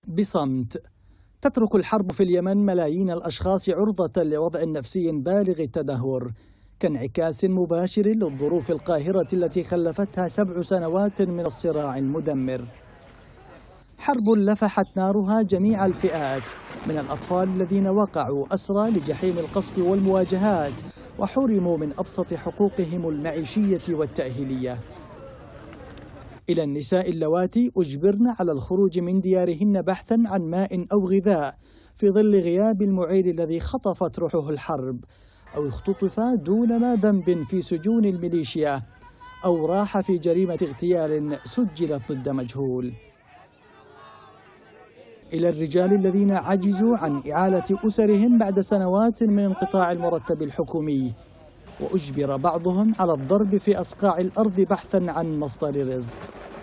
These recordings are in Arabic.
بصمت. تترك الحرب في اليمن ملايين الأشخاص عرضة لوضع نفسي بالغ التدهور، كانعكاس مباشر للظروف القاهرة التي خلفتها 7 سنوات من الصراع المدمر. حرب لفحت نارها جميع الفئات، من الأطفال الذين وقعوا أسرى لجحيم القصف والمواجهات وحرموا من أبسط حقوقهم المعيشية والتأهيلية، إلى النساء اللواتي أجبرن على الخروج من ديارهن بحثا عن ماء أو غذاء في ظل غياب المعيل الذي خطفت روحه الحرب، أو اختطف دون ما ذنب في سجون الميليشيا، أو راح في جريمة اغتيال سجلت ضد مجهول. إلى الرجال الذين عجزوا عن إعالة أسرهم بعد سنوات من انقطاع المرتب الحكومي، وأجبر بعضهم على الضرب في أصقاع الأرض بحثا عن مصدر رزق.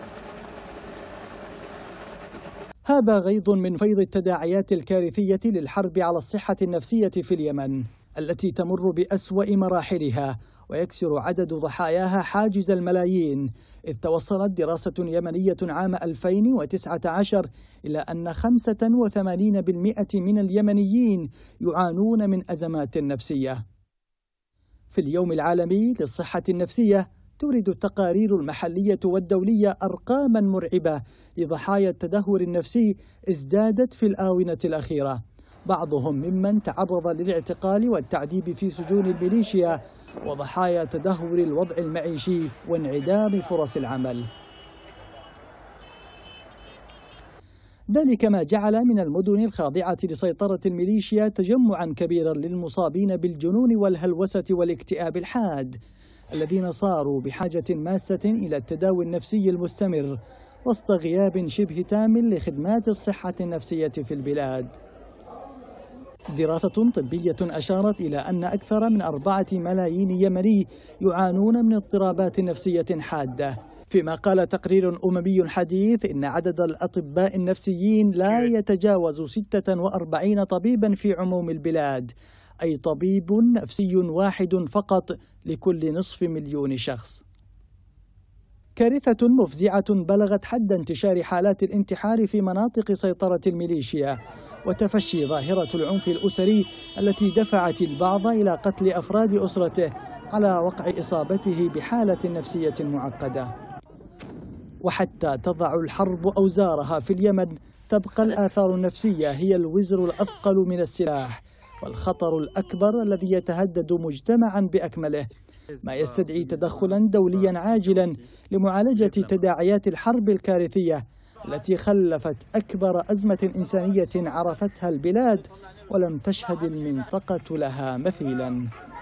هذا غيض من فيض التداعيات الكارثية للحرب على الصحة النفسية في اليمن التي تمر بأسوأ مراحلها، ويكسر عدد ضحاياها حاجز الملايين، إذ توصلت دراسة يمنية عام 2019 إلى أن 85% من اليمنيين يعانون من أزمات نفسية. في اليوم العالمي للصحة النفسية تورد التقارير المحلية والدولية أرقاما مرعبة لضحايا التدهور النفسي ازدادت في الآونة الأخيرة، بعضهم ممن تعرض للاعتقال والتعذيب في سجون الميليشيا، وضحايا تدهور الوضع المعيشي وانعدام فرص العمل. ذلك ما جعل من المدن الخاضعة لسيطرة الميليشيا تجمعا كبيرا للمصابين بالجنون والهلوسة والاكتئاب الحاد، الذين صاروا بحاجة ماسة إلى التداوي النفسي المستمر وسط غياب شبه تام لخدمات الصحة النفسية في البلاد. دراسة طبية أشارت إلى أن أكثر من 4 ملايين يمني يعانون من اضطرابات نفسية حادة، فيما قال تقرير أممي حديث إن عدد الأطباء النفسيين لا يتجاوز 46 طبيبا في عموم البلاد، أي طبيب نفسي واحد فقط لكل نصف مليون شخص. كارثة مفزعة بلغت حد انتشار حالات الانتحار في مناطق سيطرة الميليشيا، وتفشي ظاهرة العنف الأسري التي دفعت البعض إلى قتل أفراد أسرته على وقع إصابته بحالة نفسية معقدة. وحتى تضع الحرب أوزارها في اليمن تبقى الآثار النفسية هي الوزر الأثقل من السلاح والخطر الأكبر الذي يتهدد مجتمعا بأكمله، ما يستدعي تدخلا دوليا عاجلا لمعالجة تداعيات الحرب الكارثية التي خلفت أكبر أزمة إنسانية عرفتها البلاد ولم تشهد المنطقة لها مثيلا.